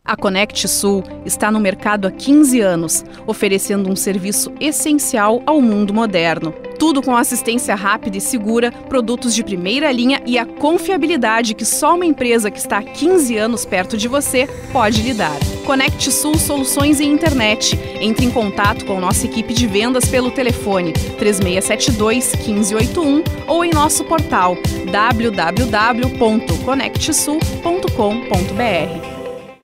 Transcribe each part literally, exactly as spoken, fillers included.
A Conect Sul está no mercado há quinze anos, oferecendo um serviço essencial ao mundo moderno. Tudo com assistência rápida e segura, produtos de primeira linha e a confiabilidade que só uma empresa que está há quinze anos perto de você pode lhe dar. Conect Sul Soluções em Internet. Entre em contato com nossa equipe de vendas pelo telefone três seis sete dois, um cinco oito um ou em nosso portal w w w ponto conect sul ponto com ponto b r.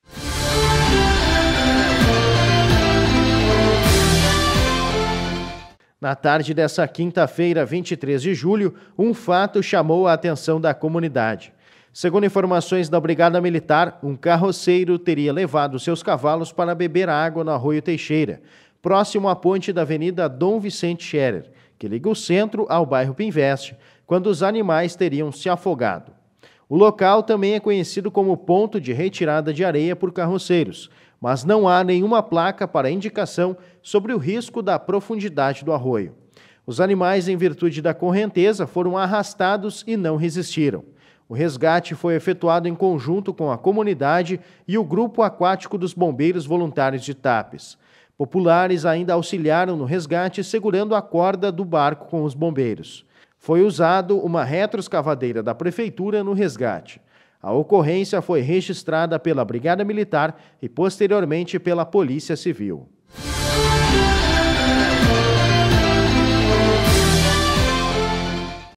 Na tarde dessa quinta-feira, vinte e três de julho, um fato chamou a atenção da comunidade. Segundo informações da Brigada Militar, um carroceiro teria levado seus cavalos para beber água no Arroio Teixeira, próximo à ponte da Avenida Dom Vicente Scherer, que liga o centro ao bairro Pinveste, quando os animais teriam se afogado. O local também é conhecido como ponto de retirada de areia por carroceiros, mas não há nenhuma placa para indicação sobre o risco da profundidade do arroio. Os animais, em virtude da correnteza, foram arrastados e não resistiram. O resgate foi efetuado em conjunto com a comunidade e o Grupo Aquático dos Bombeiros Voluntários de Tapes. Populares ainda auxiliaram no resgate segurando a corda do barco com os bombeiros. Foi usado uma retroescavadeira da Prefeitura no resgate. A ocorrência foi registrada pela Brigada Militar e posteriormente pela Polícia Civil.